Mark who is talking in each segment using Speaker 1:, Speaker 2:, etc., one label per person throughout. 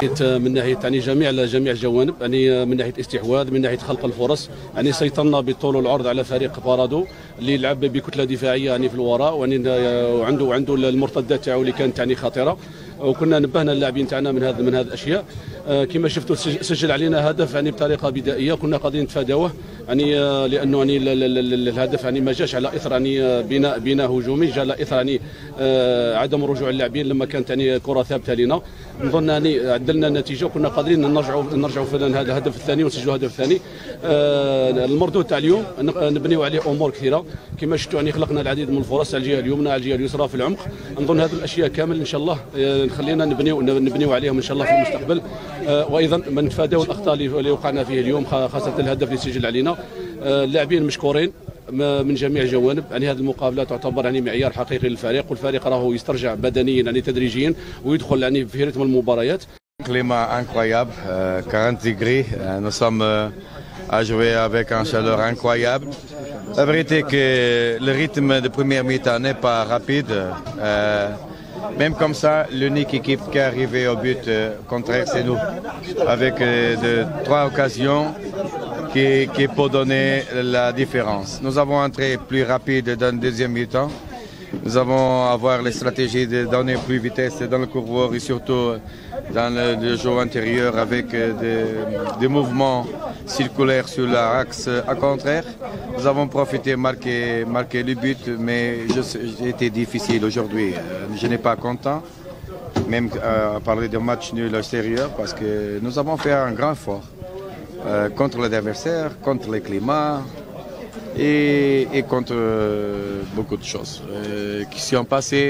Speaker 1: من ناحيه يعني جميع الجوانب، يعني من ناحيه استحواذ، من ناحيه خلق الفرص، يعني سيطرنا بالطول والعرض على فريق بارادو اللي يلعب بكتله دفاعيه يعني في الوراء، وعنده المرتدات تاعو اللي كانت يعني خطيره، وكنا نبهنا اللاعبين تاعنا من هذه الاشياء. كما شفتوا سجل علينا هدف يعني بطريقه بدائيه كنا قادرين نتفاداوه، يعني لانه يعني الهدف يعني ما جاش على اثر يعني بناء هجومي، جاء على اثر يعني عدم رجوع اللاعبين لما كانت يعني كره ثابته لنا. نظن يعني عدلنا النتيجه وكنا قادرين نرجعوا في هذا الهدف الثاني ونسجلوا الهدف الثاني. المردود تاع اليوم نبنيو عليه امور كثيره، كما شفتوا يعني خلقنا العديد من الفرص على الجهه اليمنى على الجهه اليسرى في العمق. نظن هذه الاشياء كامل ان شاء الله خلينا نبنيو عليهم ان شاء الله في المستقبل، وايضا نتفاداو الاخطاء اللي وقعنا فيه اليوم، خاصه الهدف اللي سجل علينا. اللاعبين مشكورين من جميع الجوانب، يعني هذه المقابله تعتبر يعني معيار حقيقي للفريق، والفريق راهو يسترجع بدنيا يعني تدريجيا ويدخل يعني في رتم المباريات.
Speaker 2: Climat incroyable, 40 degrés, nous sommes à jouer avec une chaleur incroyable. La vérité est que le rythme de première mi-temps n'est pas rapide. Même comme ça, l'unique équipe qui est arrivée au but contraire, c'est nous, avec trois occasions qui peut donner la différence. Nous avons entré plus rapide dans le deuxième mi-temps. Nous allons avoir les stratégies de donner plus de vitesse dans le couloir et surtout dans le jeu antérieur avec des mouvements circulaires sur l'axe à contraire. Nous avons profité de marquer le but, mais c'était difficile aujourd'hui. Je n'ai pas content, même à parler de match nul à l'extérieur, parce que nous avons fait un grand effort contre l'adversaire, contre le climat. Et contre beaucoup de choses qui sont passées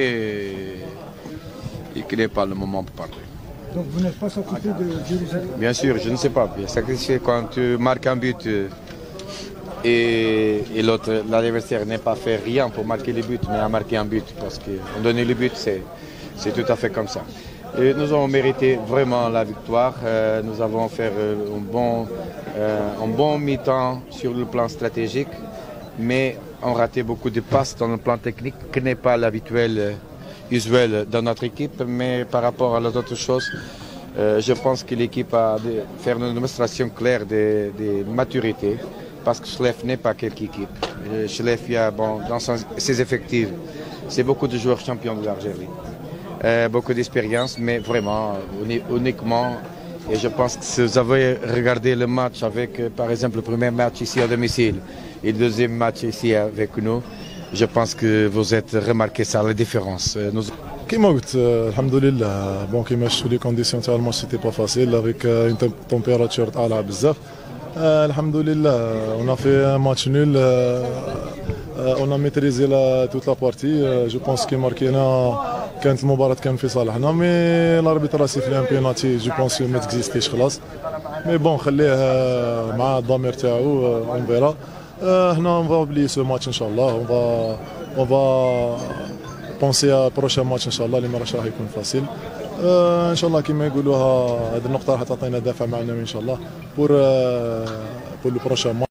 Speaker 2: et qui n'est pas le moment pour parler.
Speaker 3: Donc vous n'êtes pas satisfait du résultat?
Speaker 2: Bien sûr, je ne sais pas. Bien satisfait quand tu marques un but et l'adversaire n'a pas fait rien pour marquer le but, mais a marqué un but parce qu'on donne le but, c'est tout à fait comme ça. Et nous avons mérité vraiment la victoire. Nous avons fait un bon mi-temps sur le plan stratégique, mais on raté beaucoup de passes dans le plan technique, qui n'est pas l'habituel, usuel dans notre équipe. Mais par rapport à d'autres choses, je pense que l'équipe a fait une démonstration claire de maturité, parce que Schleff n'est pas quelque équipe. Schleff, dans ses effectifs, c'est beaucoup de joueurs champions de l'Algérie. Beaucoup d'expérience, mais vraiment uniquement. Et je pense que si vous avez regardé le match avec, par exemple, le premier match ici à domicile et le deuxième match ici avec nous, je pense que vous êtes remarqué ça, la différence.
Speaker 4: كما قلت الحمد لله بون كما شفتوا لي كونديسيون تاع الماتش سيتي با فاسيل افيك اون تمبيراتور طالعه بزاف. الحمد لله on a fait un match nul, on a maîtrisé toute la partie. Je pense que ماركينا كانت المباراة كان في صالحنا، مي الاربيتر راه سيفلي ان بينالتي جو بونس ما تكزيستيش خلاص، مي بون خليه مع الضمير تاعو اون فيرا. هنا اون فا اوبلي سو ماتش ان شاء الله، اون فا بونسي ا بروشان ماتش ان شاء الله اللي ما راهش يكون فاسيل. ان شاء الله كما يقولوها هذه النقطة راح تعطينا دافع معنوي ان شاء الله بور لو بروشان.